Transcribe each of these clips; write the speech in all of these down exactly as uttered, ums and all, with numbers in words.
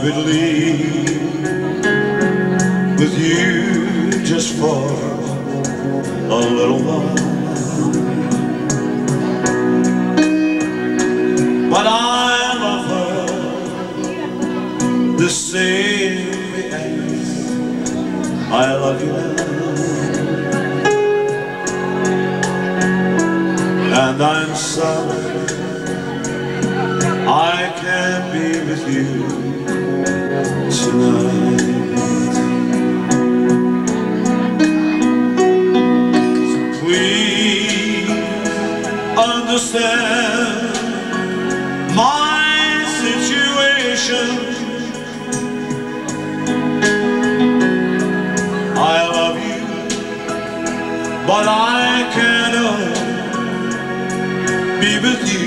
would leave with you just for a little while. But I love her the same as I love you now. And I'm sorry I can't be with you tonight. So please understand my situation. I love you, but I cannot be with you.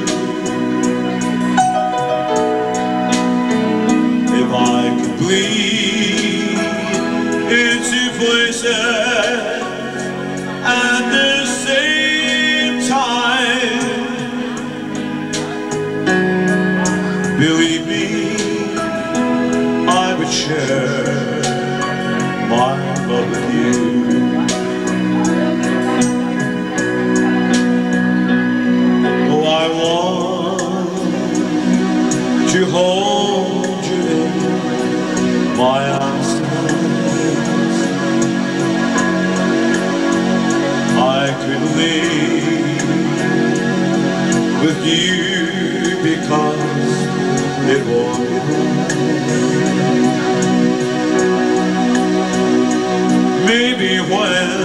If I could bleed into places at the same time, believe me, I would share my love with you. Oh, I want to hold you in my arms tonight. I could live with you because it won't be right. Maybe when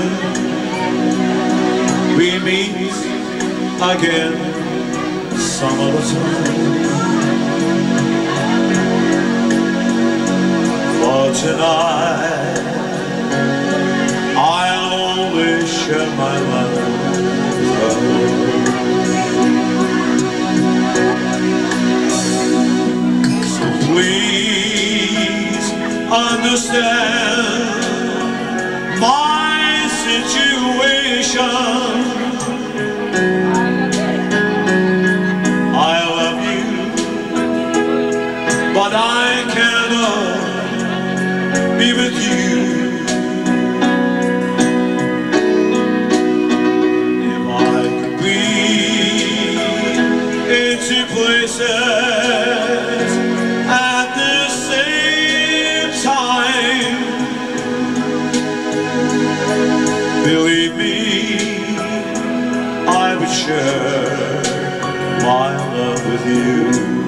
we meet again some other time, for tonight I'll only share my love with her. So please understand my situation. I love you, but I cannot be with you. If I could breathe into places at the same time, believe me, I would share my love with you.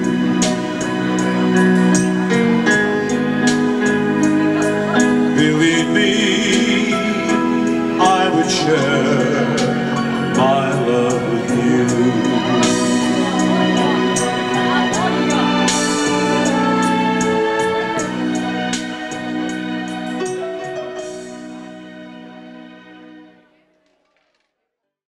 Believe me, I would share my love with you.